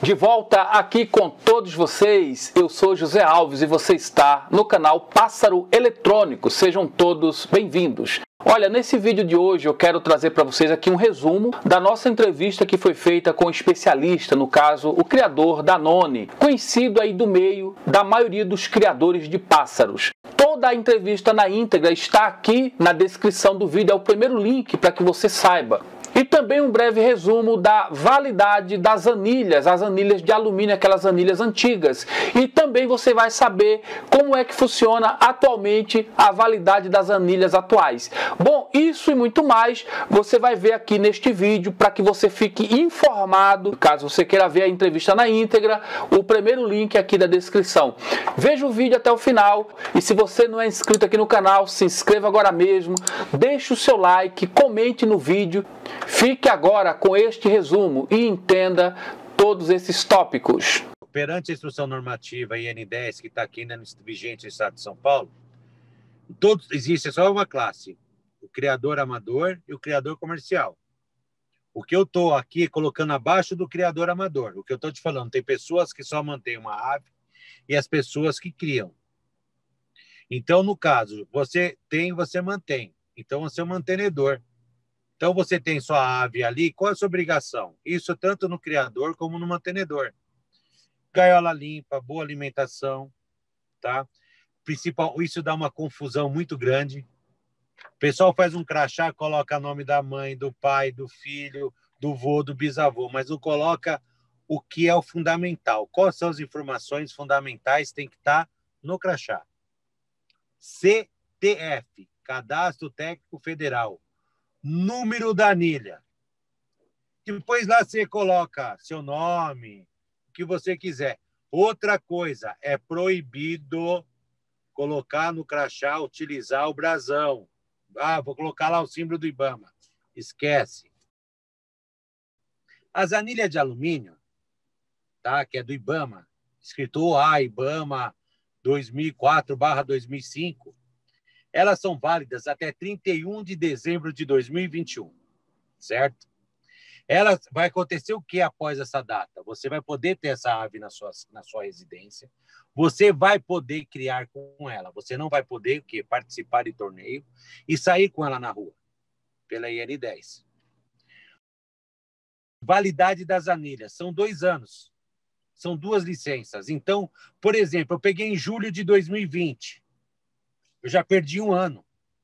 De volta aqui com todos vocês, eu sou José Alves e você está no canal Pássaro Eletrônico. Sejam todos bem-vindos. Olha, nesse vídeo de hoje eu quero trazer para vocês aqui um resumo da nossa entrevista que foi feita com um especialista, no caso, o criador Danone, conhecido aí do meio da maioria dos criadores de pássaros. Toda a entrevista na íntegra está aqui na descrição do vídeo, é o primeiro link para que você saiba. E também um breve resumo da validade das anilhas, as anilhas de alumínio, aquelas anilhas antigas. E também você vai saber como é que funciona atualmente a validade das anilhas atuais. Bom, isso e muito mais você vai ver aqui neste vídeo para que você fique informado. Caso você queira ver a entrevista na íntegra, o primeiro link aqui da descrição. Veja o vídeo até o final e se você não é inscrito aqui no canal, se inscreva agora mesmo, deixe o seu like, comente no vídeo. Fique agora com este resumo e entenda todos esses tópicos. Perante a instrução normativa IN10, que está aqui vigente no estado de São Paulo, existe só uma classe, o criador amador e o criador comercial. O que eu estou aqui colocando abaixo do criador amador, o que eu estou te falando, tem pessoas que só mantêm uma ave e as pessoas que criam. Então, no caso, você mantém. Então, você é um mantenedor. Então, você tem sua ave ali, qual é a sua obrigação? Isso tanto no criador como no mantenedor. Gaiola limpa, boa alimentação, tá? Isso dá uma confusão muito grande. O pessoal faz um crachá, coloca o nome da mãe, do pai, do filho, do vô, do bisavô, mas não coloca o que é o fundamental. Quais são as informações fundamentais que tem que estar no crachá? CTF, Cadastro Técnico Federal. Número da anilha. Depois lá você coloca seu nome, o que você quiser. Outra coisa, é proibido colocar no crachá, utilizar o brasão. Ah, vou colocar lá o símbolo do IBAMA. Esquece. As anilhas de alumínio, tá? Que é do IBAMA, escrito A, IBAMA 2004/2005, elas são válidas até 31 de dezembro de 2021, certo? Vai acontecer o que após essa data? Você vai poder ter essa ave na sua residência, você vai poder criar com ela, você não vai poder participar de torneio e sair com ela na rua, pela IN10. Validade das anilhas, são 2 anos, são 2 licenças. Então, por exemplo, eu peguei em julho de 2020, eu já perdi 1 ano.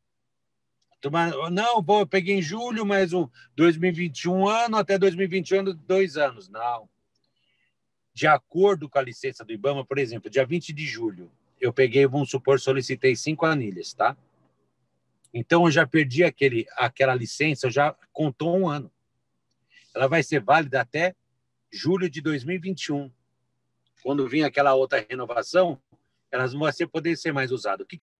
Não, eu peguei em julho, mais 2021 ano, até 2021, 2 anos. Não. De acordo com a licença do IBAMA, por exemplo, dia 20 de julho, eu peguei, vamos supor, solicitei 5 anilhas, tá? Então, eu já perdi aquela licença, já contou 1 ano. Ela vai ser válida até julho de 2021. Quando vir aquela outra renovação, elas não vão poder ser mais usadas. O que